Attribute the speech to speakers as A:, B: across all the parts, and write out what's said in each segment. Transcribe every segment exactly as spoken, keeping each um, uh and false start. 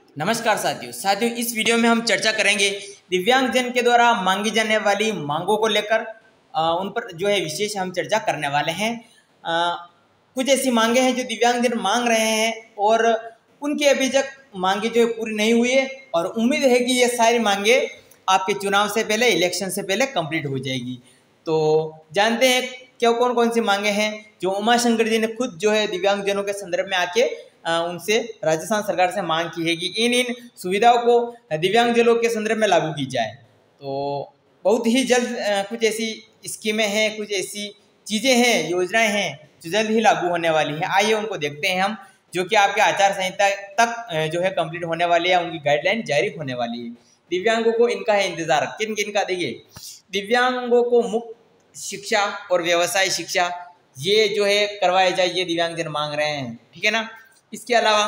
A: नमस्कार साथियों साथियों इस वीडियो में हम चर्चा करेंगे दिव्यांगजन के द्वारा मांगी जाने वाली मांगों को लेकर। उन पर जो है विशेष हम चर्चा करने वाले हैं। आ, कुछ ऐसी मांगे हैं जो दिव्यांगजन मांग रहे हैं और उनकी अभी तक मांगे जो है पूरी नहीं हुई है और उम्मीद है कि ये सारी मांगे आपके चुनाव से पहले, इलेक्शन से पहले कंप्लीट हो जाएगी। तो जानते हैं क्या कौन कौन सी मांगे हैं जो उमाशंकर जी ने खुद जो है दिव्यांगजनों के संदर्भ में आके उनसे राजस्थान सरकार से मांग की है कि इन इन सुविधाओं को दिव्यांगजनों के संदर्भ में लागू की जाए। तो बहुत ही जल्द कुछ ऐसी स्कीमें हैं, कुछ ऐसी चीज़ें हैं, योजनाएं हैं जो जल्द ही लागू होने वाली हैं। आइए उनको देखते हैं हम, जो कि आपके आचार संहिता तक जो है कंप्लीट होने वाली है, उनकी गाइडलाइन जारी होने वाली है। दिव्यांगों को इनका है इंतजार, किन किन का? देखिए, दिव्यांगों को मुफ्त शिक्षा और व्यवसाय शिक्षा ये जो है करवाया जाए, ये दिव्यांगजन मांग रहे हैं, ठीक है ना। इसके अलावा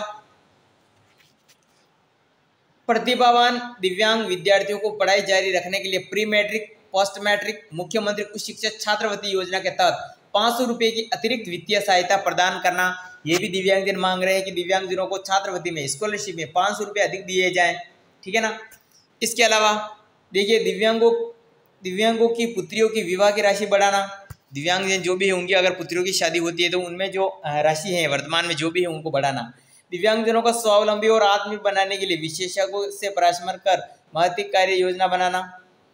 A: प्रतिभावान दिव्यांग विद्यार्थियों को पढ़ाई जारी रखने के लिए प्री मैट्रिक, पोस्ट मैट्रिक, मुख्यमंत्री उच्च शिक्षा छात्रवृत्ति योजना के तहत पाँच सौ रुपये की अतिरिक्त वित्तीय सहायता प्रदान करना, ये भी दिव्यांगजन मांग रहे हैं कि दिव्यांगजनों को छात्रवृत्ति में, स्कॉलरशिप में पाँच सौ रुपये अधिक दिए जाएं, ठीक है ना। इसके अलावा देखिए, दिव्यांगों दिव्यांगों की पुत्रियों की विवाह की राशि बढ़ाना। दिव्यांगजन जो भी है उनकी अगर पुत्रियों की शादी होती है तो उनमें जो राशि है वर्तमान में जो भी है उनको बढ़ाना। दिव्यांगजनों को स्वावलंबी और आत्मनिर्भर बनाने के लिए विशेषज्ञों से परामर्श कर महत्ति कार्य योजना बनाना,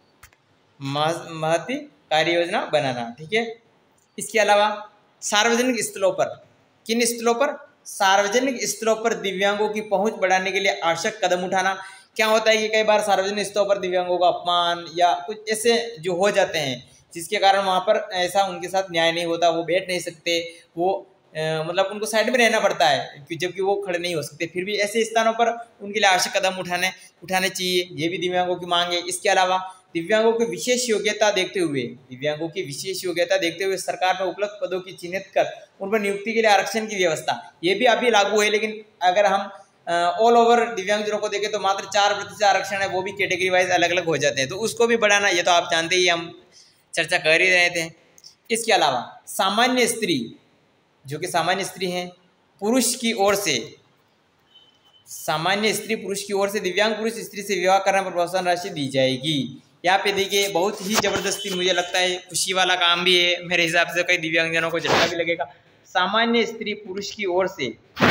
A: महत्ति कार्य योजना बनाना, ठीक है। इसके अलावा सार्वजनिक स्थलों पर, किन स्थलों पर? सार्वजनिक स्थलों पर दिव्यांगों की पहुंच बढ़ाने के लिए आवश्यक कदम उठाना। क्या होता है कि कई बार सार्वजनिक स्थलों पर दिव्यांगों का अपमान या कुछ ऐसे जो हो जाते हैं जिसके कारण वहाँ पर ऐसा उनके साथ न्याय नहीं होता, वो बैठ नहीं सकते, वो आ, मतलब उनको साइड में रहना पड़ता है जबकि वो खड़े नहीं हो सकते। फिर भी ऐसे स्थानों पर उनके लिए आवश्यक कदम उठाने उठाने चाहिए, ये भी दिव्यांगों की मांग है। इसके अलावा दिव्यांगों की विशेष योग्यता देखते हुए दिव्यांगों की विशेष योग्यता देखते हुए सरकार में उपलब्ध पदों की चिन्हित कर उन पर नियुक्ति के लिए आरक्षण की व्यवस्था, ये भी अभी लागू है। लेकिन अगर हम ऑल ओवर दिव्यांगजनों को देखें तो मात्र चार प्रतिशत आरक्षण है, वो भी कैटेगरी वाइज अलग अलग हो जाते हैं, तो उसको भी बढ़ाना, ये तो आप जानते ही, हम चर्चा कर ही रहे थे। इसके अलावा सामान्य स्त्री, जो कि सामान्य स्त्री हैं, पुरुष की ओर से सामान्य स्त्री पुरुष की ओर से दिव्यांग पुरुष स्त्री से विवाह करने पर प्रोत्साहन राशि दी जाएगी। यहाँ पे देखिए, बहुत ही जबरदस्ती, मुझे लगता है खुशी वाला काम भी है, मेरे हिसाब से कई दिव्यांगजनों को झटका भी लगेगा। सामान्य स्त्री पुरुष की ओर से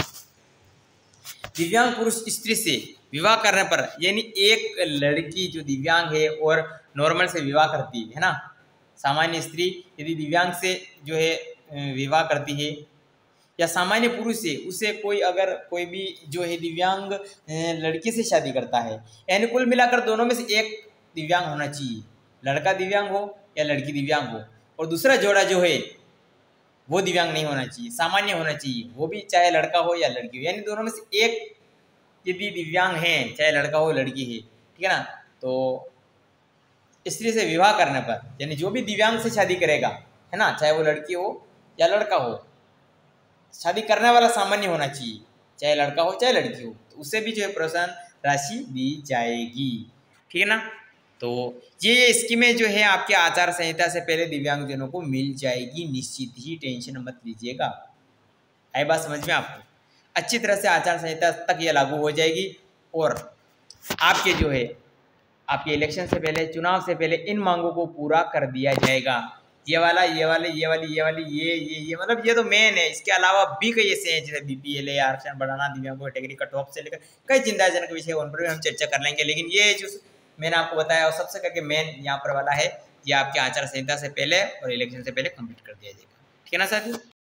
A: दिव्यांग पुरुष स्त्री से विवाह करने पर, यानी एक लड़की जो दिव्यांग है और नॉर्मल से विवाह करती है ना, सामान्य स्त्री यदि दिव्यांग से जो है विवाह करती है या सामान्य पुरुष से, उसे कोई अगर कोई भी जो है दिव्यांग लड़की से शादी करता है, यानी कुल मिलाकर दोनों में से एक दिव्यांग होना चाहिए, लड़का दिव्यांग हो या लड़की दिव्यांग हो, और दूसरा जोड़ा जो है वो दिव्यांग नहीं होना चाहिए, सामान्य होना चाहिए, वो भी चाहे लड़का हो या लड़की हो, यानी दोनों में से एक यदि दिव्यांग है, चाहे लड़का हो लड़की है, ठीक है ना। तो स्त्री से विवाह करने पर, यानी जो भी दिव्यांग से शादी करेगा, है ना, चाहे वो लड़की हो या लड़का हो, शादी करने वाला सामान्य होना चाहिए, चाहे लड़का हो चाहे लड़की हो, तो उससे भी जो है प्रोत्साहन राशि दी जाएगी, ठीक है ना। तो ये ये स्कीमें जो है आपके आचार संहिता से पहले दिव्यांगजनों को मिल जाएगी, निश्चित ही, टेंशन मत लीजिएगा। आई बात समझ में आपको? अच्छी तरह से आचार संहिता तक ये लागू हो जाएगी और आपके जो है आपके इलेक्शन से पहले, चुनाव से पहले इन मांगों को पूरा कर दिया जाएगा। ये वाला, ये वाले, ये वाली, ये वाली, ये ये ये मतलब ये तो मेन है। इसके अलावा भी कई ऐसे हैं जैसे बीपीएल है, आरक्षण बढ़ाना, दिव्यांगों कैटेगरी कट ऑफ से लेकर कई चिंताजनक विषय, उन पर भी हम चर्चा कर लेंगे। लेकिन ये जो मैंने आपको बताया और सबसे करके मेन यहाँ पर वाला है, ये आपके आचार संहिता से पहले और इलेक्शन से पहले कंप्लीट कर दिया जाएगा, ठीक है ना साथियों।